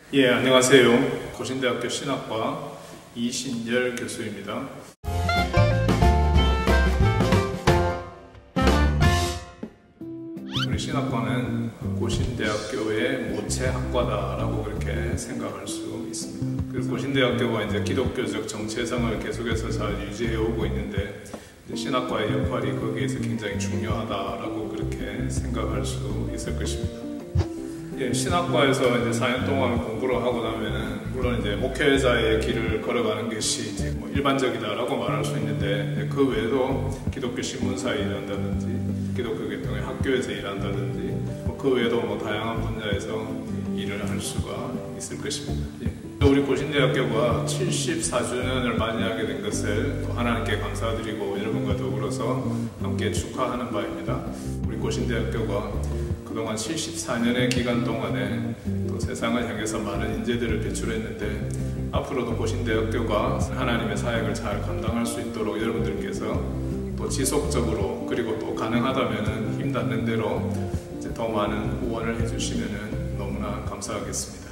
예, 안녕하세요. 고신대학교 신학과 이신열 교수입니다. 우리 신학과는 고신대학교의 모체학과다라고 그렇게 생각할 수 있습니다. 그래서 고신대학교가 이제 기독교적 정체성을 계속해서 잘 유지해 오고 있는데 신학과의 역할이 거기에서 굉장히 중요하다라고 그렇게 생각할 수 있을 것입니다. 예, 신학과에서 이제 4년 동안 공부를 하고 나면은 물론 이제 목회자의 길을 걸어가는 것이 이제 뭐 일반적이다라고 말할 수 있는데 그 외에도 기독교 신문사에 일한다든지 기독교 계통의 학교에서 일한다든지 그 외에도 뭐 다양한 분야에서 일을 할 수가 있을 것입니다. 예. 우리 고신대학교가 74주년을 맞이하게 된 것을 또 하나님께 감사드리고 여러분과 더불어서 함께 축하하는 바입니다. 우리 고신대학교가 그동안 74년의 기간 동안에 또 세상을 향해서 많은 인재들을 배출했는데 앞으로도 고신대학교가 하나님의 사역을 잘 감당할 수 있도록 여러분들께서 또 지속적으로 그리고 또 가능하다면 힘 닿는 대로 이제 더 많은 후원을 해주시면 너무나 감사하겠습니다.